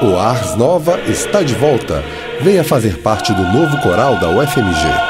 O Ars Nova está de volta. Venha fazer parte do novo coral da UFMG.